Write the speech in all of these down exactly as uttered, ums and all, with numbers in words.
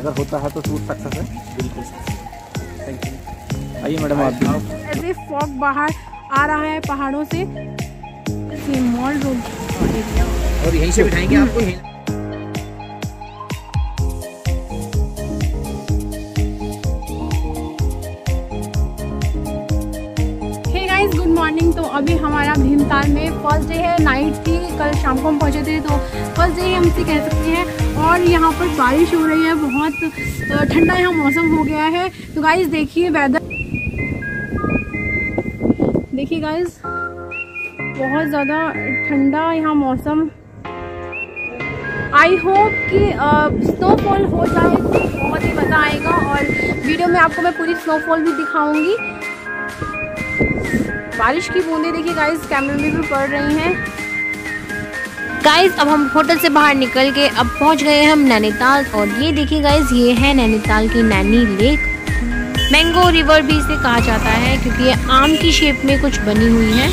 अगर होता है तो शूट सक्सेस है। बिल्कुल थैंक यू। आइए मैडम आप भी। ऐसे फॉग बाहर आ रहा है पहाड़ों से, ये मॉल रोड एरिया और यहीं से बिठाएंगे आपको। यहीं गुड मॉर्निंग। तो अभी हमारा भीमताल में फर्स्ट डे है, नाइट थी, कल शाम को हम पहुंचे थे, तो फर्स्ट डे हम इसे कह सकते हैं। और यहाँ पर बारिश हो रही है, बहुत ठंडा यहाँ मौसम हो गया है। तो गाइस देखिए वेदर, देखिए गाइस बहुत ज़्यादा ठंडा यहाँ मौसम। आई होप कि स्नोफॉल हो जाए तो बहुत ही मज़ा आएगा, और वीडियो में आपको मैं पूरी स्नोफॉल भी दिखाऊंगी। बारिश की बूंदें देखिए गाइस कैमरे में भी पड़ रही हैं। गाइस अब हम होटल से बाहर निकल के अब पहुंच गए हम नैनीताल, और ये देखिए गाइस ये है नैनीताल की नैनी लेक। मैंगो रिवर भी इसे कहा जाता है क्योंकि ये आम की शेप में कुछ बनी हुई है।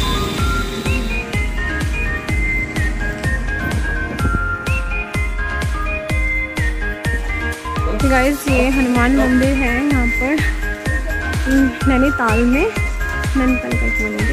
गाइस ये हनुमान मंदिर है यहाँ पर नैनीताल में, नैनीताल का एक मंदिर।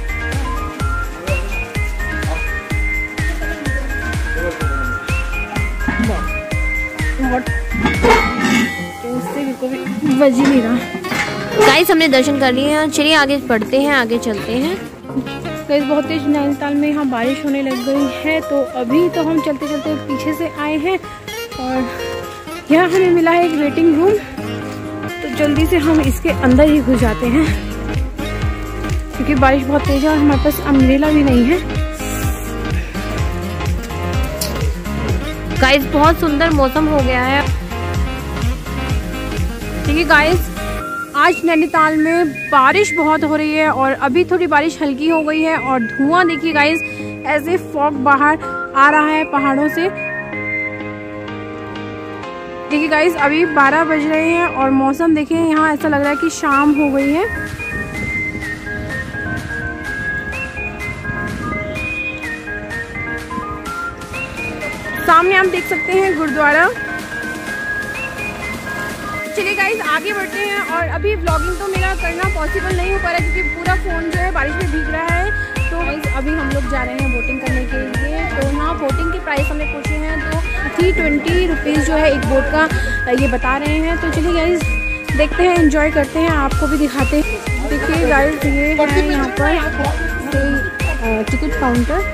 बज ही नहीं रहा। गाइस हमने दर्शन कर लिए हैं, चलिए आगे बढ़ते हैं, आगे चलते हैं। गाइस बहुत तेज नैनीताल में यहाँ बारिश होने लग गई है, तो अभी तो हम चलते चलते पीछे से आए हैं, और यहाँ हमें मिला है एक वेटिंग रूम। तो जल्दी से हम इसके अंदर ही घुस जाते हैं क्योंकि बारिश बहुत तेज है और हमारे पास अम्ब्रेला भी नहीं है। गाइस बहुत सुंदर मौसम हो गया है। देखिए गाइस आज नैनीताल में बारिश बहुत हो रही है, और अभी थोड़ी बारिश हल्की हो गई है, और धुआं देखिए गाइस ऐसे फॉग बाहर आ रहा है पहाड़ों से। देखिए गाइस अभी बारह बज रहे हैं और मौसम देखिए यहाँ ऐसा लग रहा है कि शाम हो गई है। सामने आप देख सकते हैं गुरुद्वारा। चलिए गाइस आगे बढ़ते हैं, और अभी व्लॉगिंग तो मेरा करना पॉसिबल नहीं हो पा रहा क्योंकि पूरा फ़ोन जो है बारिश में भीग रहा है। तो गाइस अभी हम लोग जा रहे हैं बोटिंग करने के लिए। तो यहाँ बोटिंग के प्राइस हमें पूछे हैं, तो थ्री ट्वेंटी रुपीज़ जो है एक बोट का ये बता रहे हैं। तो चलिए गाइस देखते हैं, एंजॉय करते हैं, आपको भी दिखाते हैं। देखिए गाइस ये है यहाँ पर टिकट काउंटर।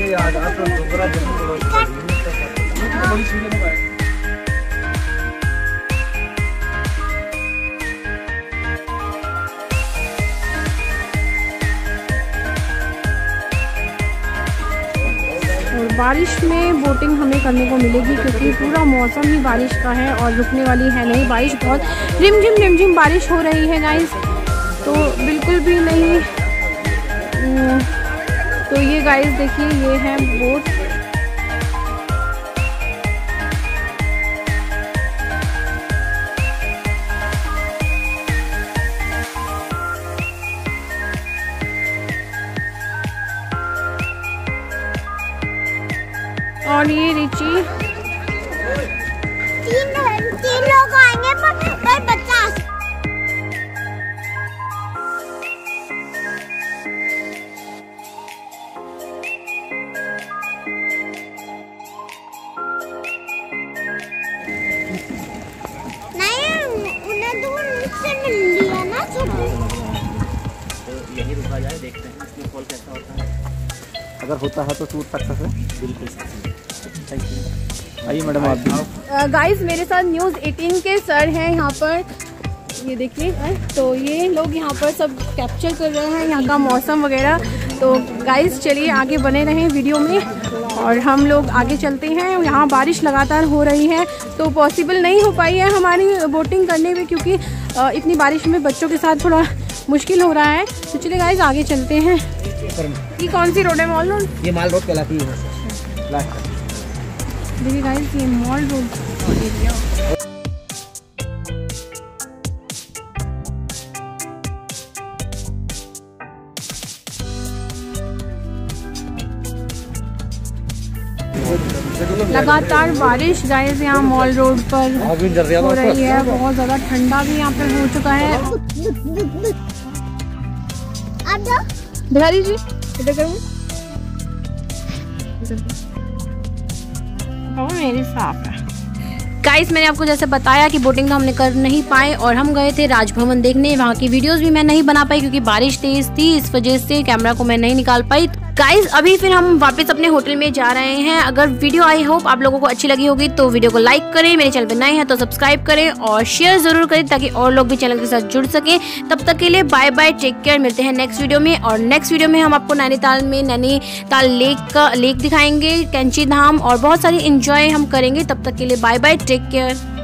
और बारिश में बोटिंग हमें करने को मिलेगी क्योंकि पूरा मौसम ही बारिश का है और रुकने वाली है नहीं। बारिश बहुत रिमझिम रिमझिम बारिश हो रही है गाइस, तो बिल्कुल भी नहीं। तो ये गाइस देखिए ये है बोट। और ये रिची तीन तीन लोग आएंगे पर, पर बच्चा नहीं, उन्हें दूर से मिल लिया ना छोटे। तो यहीं रुका जाए, देखते हैं स्नोफॉल कैसा होता है। अगर होता है तो शूट सक्सेस है। बिल्कुल थैंक यू। आइए मैडम आप भी। गाइस मेरे साथ न्यूज़ एटीन के सर हैं यहाँ पर, ये देखिए। तो ये लोग यहाँ पर सब कैप्चर कर रहे हैं यहाँ का मौसम वगैरह। तो गाइस चलिए आगे बने रहें वीडियो में, और हम लोग आगे चलते हैं। यहाँ बारिश लगातार हो रही है तो पॉसिबल नहीं हो पाई है हमारी बोटिंग करने में क्योंकि इतनी बारिश में बच्चों के साथ थोड़ा मुश्किल हो रहा है। तो चलिए गाइस आगे चलते हैं। ये कौन सी रोड है? Mall road? ये माल रोड कहलाती है। देखिए गाइस ये मॉल रोड एरिया। लगातार बारिश गाइस यहाँ मॉल रोड पर हो रही है। बहुत ज़्यादा ठंडा भी यहाँ पे हो चुका है। दिखा दीजिए इधर करूँ मेरी साफ है। गाइस मैंने आपको जैसे बताया कि बोटिंग तो हमने कर नहीं पाए और हम गए थे राजभवन देखने। वहाँ की वीडियोस भी मैं नहीं बना पाई क्योंकि बारिश तेज थी, इस वजह से कैमरा को मैं नहीं निकाल पाई। गाइस अभी फिर हम वापस अपने होटल में जा रहे हैं। अगर वीडियो आई होप आप लोगों को अच्छी लगी होगी तो वीडियो को लाइक करें, मेरे चैनल पर नए हैं तो सब्सक्राइब करें और शेयर जरूर करें ताकि और लोग भी चैनल के साथ जुड़ सकें। तब तक के लिए बाय बाय, टेक केयर। मिलते हैं नेक्स्ट वीडियो में। और नेक्स्ट वीडियो में हम आपको नैनीताल में नैनीताल लेक का लेक दिखाएंगे, कैंची धाम और बहुत सारी इंजॉय हम करेंगे। तब तक के लिए बाय बाय, टेक केयर।